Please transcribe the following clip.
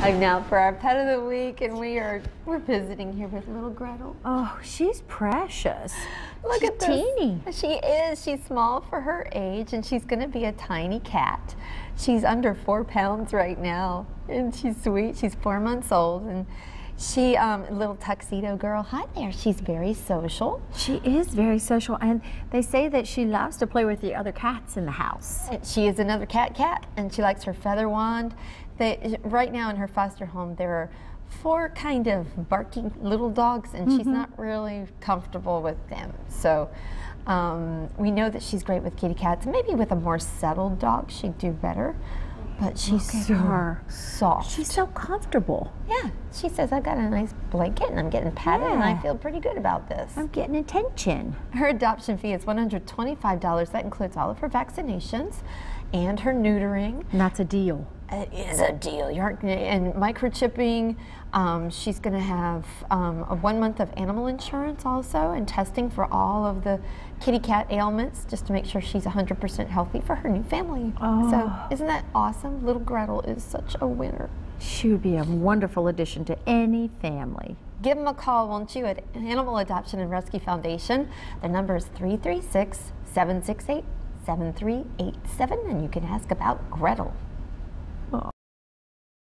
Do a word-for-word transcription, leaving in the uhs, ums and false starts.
I'm now for our pet of the week, and we are we're visiting here with little Gretel. Oh, she's precious. Look she's at this. Teeny. She is. She's small for her age, and she's going to be a tiny cat. She's under four pounds right now, and she's sweet. She's four months old, and she, um, little tuxedo girl. Hi there. She's very social. She is very social, and they say that she loves to play with the other cats in the house. She is another cat cat, and she likes her feather wand. They, right now in her foster home, there are four kind of barking little dogs, and mm-hmm. she's not really comfortable with them. So um, we know that she's great with kitty cats. Maybe with a more settled dog, she'd do better. But she's so her. soft. She's so comfortable. Yeah, she says, I've got a nice blanket and I'm getting patted yeah. and I feel pretty good about this. I'm getting attention. Her adoption fee is one hundred twenty-five dollars. That includes all of her vaccinations and her neutering. And that's a deal. It is a deal. You aren't, and microchipping. Um, she's going to have um, a one month of animal insurance also, and testing for all of the kitty cat ailments, just to make sure she's one hundred percent healthy for her new family. Oh. So isn't that awesome? Little Gretel is such a winner. She would be a wonderful addition to any family. Give them a call, won't you, at Animal Adoption and Rescue Foundation. The number is three three six, seven six eight, seven three eight seven, and you can ask about Gretel.